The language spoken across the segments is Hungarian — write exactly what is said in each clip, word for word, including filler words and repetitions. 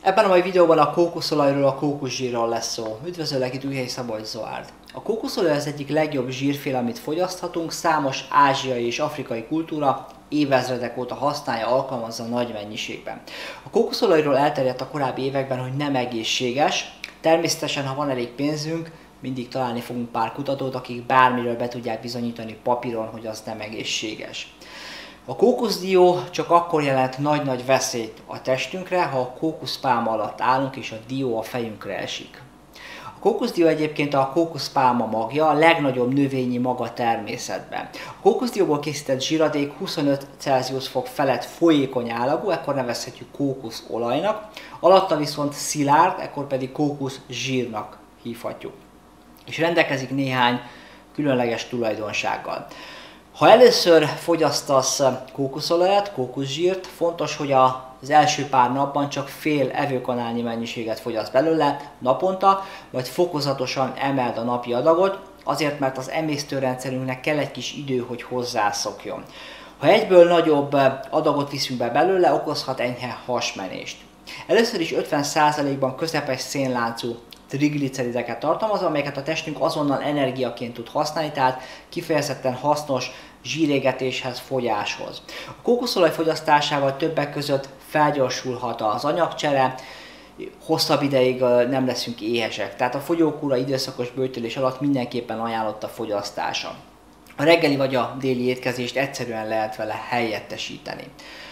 Ebben a mai videóban a kókuszolajról, a kókuszsírról lesz szó. Üdvözöllek, itt Újhelyi Szabolcs Zoárd. A kókuszolaj az egyik legjobb zsírféle, amit fogyaszthatunk. Számos ázsiai és afrikai kultúra évezredek óta használja, alkalmazza nagy mennyiségben. A kókuszolajról elterjedt a korábbi években, hogy nem egészséges. Természetesen, ha van elég pénzünk, mindig találni fogunk pár kutatót, akik bármiről be tudják bizonyítani papíron, hogy az nem egészséges. A kókuszdió csak akkor jelent nagy-nagy veszélyt a testünkre, ha a kókuszpálma alatt állunk és a dió a fejünkre esik. A kókuszdió egyébként a kókuszpálma magja, a legnagyobb növényi mag a természetben. A kókuszdióból készített zsíradék huszonöt Celsius fok felett folyékony állagú, ekkor nevezhetjük kókuszolajnak, alatta viszont szilárd, ekkor pedig kókuszsírnak hívhatjuk. És rendelkezik néhány különleges tulajdonsággal. Ha először fogyasztasz kókuszolajat, kókuszsírt, fontos, hogy az első pár napban csak fél evőkanálnyi mennyiséget fogyaszt belőle naponta, vagy fokozatosan emeld a napi adagot, azért mert az emésztőrendszerünknek kell egy kis idő, hogy hozzászokjon. Ha egyből nagyobb adagot viszünk be belőle, okozhat enyhe hasmenést. Először is ötven százalékban közepes szénláncú triglicerideket tartalmaz, amelyeket a testünk azonnal energiaként tud használni, tehát kifejezetten hasznos zsírégetéshez, fogyáshoz. A kókuszolaj fogyasztásával többek között felgyorsulhat az anyagcsere, hosszabb ideig nem leszünk éhesek, tehát a fogyókúra időszakos böjtölés alatt mindenképpen ajánlott a fogyasztása. A reggeli vagy a déli étkezést egyszerűen lehet vele helyettesíteni.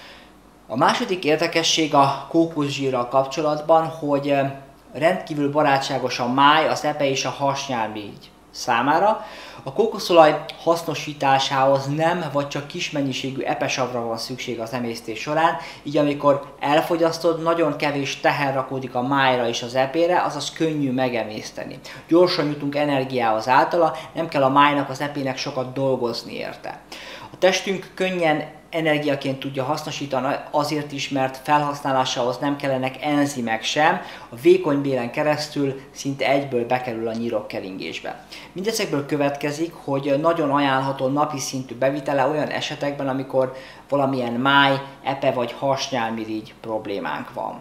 A második érdekesség a kókuszsírral kapcsolatban, hogy rendkívül barátságos a máj, az epe és a hasnyálmirigy számára. A kókuszolaj hasznosításához nem vagy csak kis mennyiségű epesavra van szükség az emésztés során, így amikor elfogyasztod, nagyon kevés teher rakódik a májra és az epére, azaz könnyű megemészteni. Gyorsan jutunk energiához általa, nem kell a májnak, az epének sokat dolgozni érte. A testünk könnyen energiaként tudja hasznosítani azért is, mert felhasználásához nem kellenek enzimek sem, a vékony bélen keresztül szinte egyből bekerül a nyirokkeringésbe. Mindezekből következik, hogy nagyon ajánlható napi szintű bevitele olyan esetekben, amikor valamilyen máj, epe vagy hasnyálmirigy problémánk van.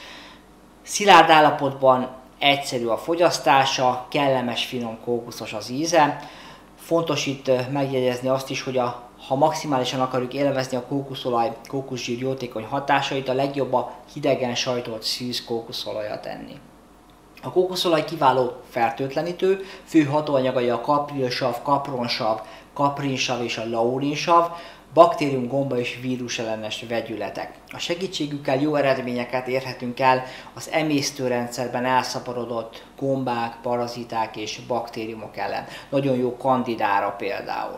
Szilárd állapotban egyszerű a fogyasztása, kellemes, finom, kókuszos az íze. Fontos itt megjegyezni azt is, hogy a ha maximálisan akarjuk élvezni a kókuszolaj, kókuszsír jótékony hatásait, a legjobb a hidegen sajtolt szűz kókuszolajat enni. A kókuszolaj kiváló fertőtlenítő, fő hatóanyagai a kaprilsav, kapronsav, kaprinsav és a laurinsav, baktérium, gomba és vírus ellenes vegyületek. A segítségükkel jó eredményeket érhetünk el az emésztőrendszerben elszaporodott gombák, paraziták és baktériumok ellen. Nagyon jó kandidára például.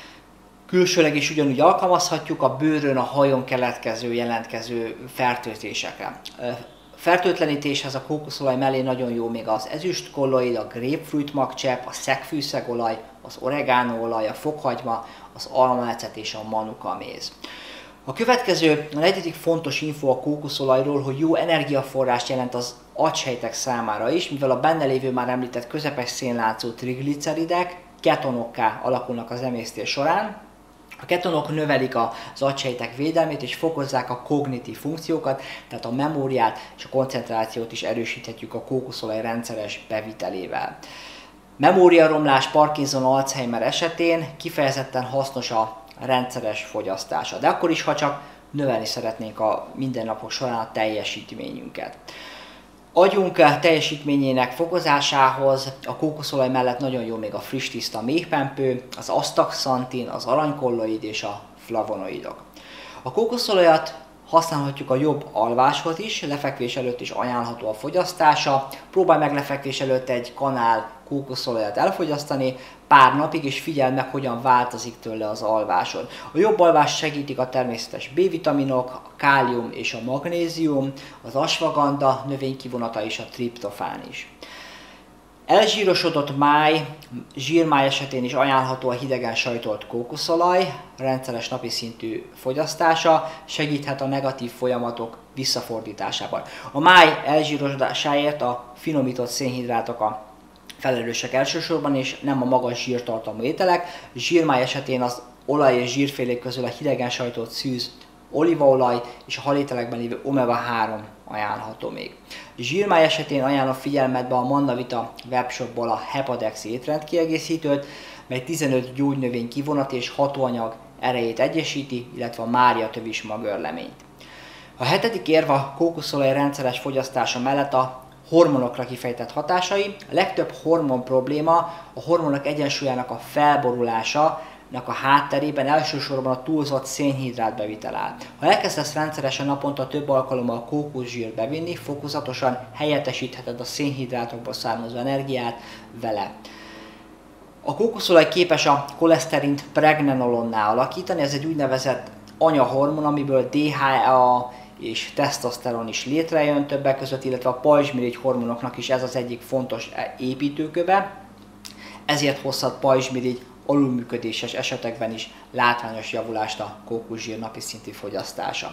Külsőleg is ugyanúgy alkalmazhatjuk a bőrön, a hajon keletkező, jelentkező fertőzésekre. Fertőtlenítéshez a kókuszolaj mellé nagyon jó még az ezüstkolloid, a grapefruit magcsepp, a szegfűszegolaj, az oregánóolaj, a fokhagyma, az almaecet és a manukaméz. A következő, a negyedik fontos info a kókuszolajról, hogy jó energiaforrást jelent az agysejtek számára is, mivel a benne lévő már említett közepes szénláncú trigliceridek ketonokká alakulnak az emésztés során. A ketonok növelik az agysejtek védelmét és fokozzák a kognitív funkciókat, tehát a memóriát és a koncentrációt is erősíthetjük a kókuszolaj rendszeres bevitelével. Memóriaromlás, Parkinson, Alzheimer esetén kifejezetten hasznos a rendszeres fogyasztása, de akkor is, ha csak növelni szeretnénk a mindennapok során a teljesítményünket. Agyunk teljesítményének fokozásához a kókuszolaj mellett nagyon jó még a friss tiszta méhpempő, az asztaxantin, az aranykolloid és a flavonoidok. A kókuszolajat használhatjuk a jobb alváshoz is, lefekvés előtt is ajánlható a fogyasztása. Próbálj meg lefekvés előtt egy kanál kókuszolajat elfogyasztani pár napig, és figyeld meg, hogyan változik tőle az alvásod. A jobb alvás segítik a természetes B-vitaminok, a kálium és a magnézium, az asvaganda növénykivonata és a triptofán is. Elzsírosodott máj, zsírmáj esetén is ajánlható a hidegen sajtolt kókuszolaj, rendszeres napi szintű fogyasztása segíthet a negatív folyamatok visszafordításában. A máj elzsírosodásáért a finomított szénhidrátok a felelősek elsősorban, és nem a magas zsírtartalmú ételek. Zsírmáj esetén az olaj és zsírfélék közül a hidegen sajtolt szűz olívaolaj és a halételekben lévő omega három ajánlható még. Zsírmály esetén ajánlom figyelmetbe a Mannavita webshopból a Hepadex étrendkiegészítőt, mely tizenöt gyógynövény kivonat és hatóanyag erejét egyesíti, illetve a Mária tövis magörleményt. A hetedik érv a kókuszolaj rendszeres fogyasztása mellett a hormonokra kifejtett hatásai. A legtöbb hormon probléma a hormonok egyensúlyának a felborulása, a hátterében elsősorban a túlzott szénhidrát bevitel áll. Ha elkezdesz rendszeresen naponta több alkalommal kókuszsírt bevinni, fokozatosan helyettesítheted a szénhidrátokból származó energiát vele. A kókuszolaj képes a koleszterint pregnenolonná alakítani, ez egy úgynevezett anyahormon, amiből dé há é á és tesztoszteron is létrejön többek között, illetve a pajzsmirigy hormonoknak is ez az egyik fontos építőköve, ezért hozhat pajzsmirigy alulműködéses esetekben is látványos javulást a kókuszsír napi szintű fogyasztása.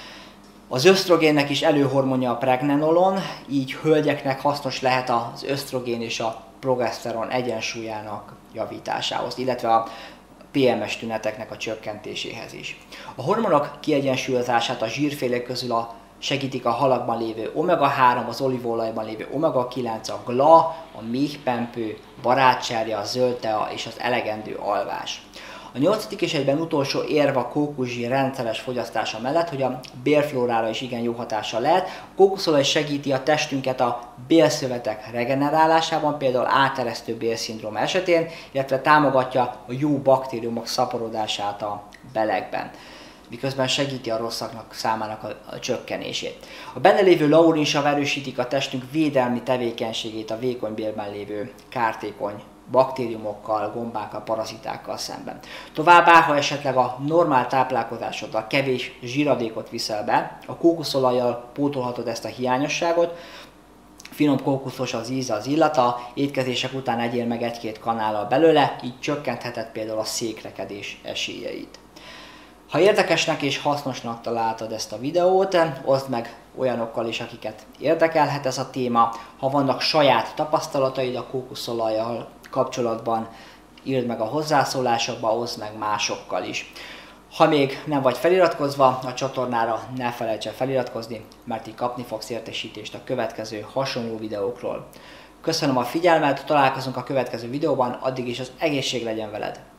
Az ösztrogénnek is előhormonja a pregnenolon, így hölgyeknek hasznos lehet az ösztrogén és a progeszteron egyensúlyának javításához, illetve a pé em es tüneteknek a csökkentéséhez is. A hormonok kiegyensúlyozását a zsírfélék közül a segítik a halakban lévő omega három, az olívaolajban lévő omega kilenc, a gla, a méhpempő, barátcsárja, a zöld tea és az elegendő alvás. A nyolcadik és egyben utolsó érv a kókuszsír rendszeres fogyasztása mellett, hogy a bélflórára is igen jó hatással lehet. A kókuszolaj segíti a testünket a bélszövetek regenerálásában, például áteresztő bélszindróma esetén, illetve támogatja a jó baktériumok szaporodását a belegben, miközben segíti a rosszaknak számának a, a csökkenését. A benne lévő laurinsav erősítik a testünk védelmi tevékenységét a vékony bélben lévő kártékony baktériumokkal, gombákkal, parazitákkal szemben. Továbbá, ha esetleg a normál táplálkozásoddal kevés zsíradékot viszel be, a kókuszolajjal pótolhatod ezt a hiányosságot, finom kókuszos az íze, az illata, étkezések után egyél meg egy-két kanállal belőle, így csökkentheted például a székrekedés esélyeit. Ha érdekesnek és hasznosnak találtad ezt a videót, oszd meg olyanokkal is, akiket érdekelhet ez a téma. Ha vannak saját tapasztalataid a kókuszolajjal kapcsolatban, írd meg a hozzászólásokba, oszd meg másokkal is. Ha még nem vagy feliratkozva a csatornára, ne felejts el feliratkozni, mert így kapni fogsz értesítést a következő hasonló videókról. Köszönöm a figyelmet, találkozunk a következő videóban, addig is az egészség legyen veled!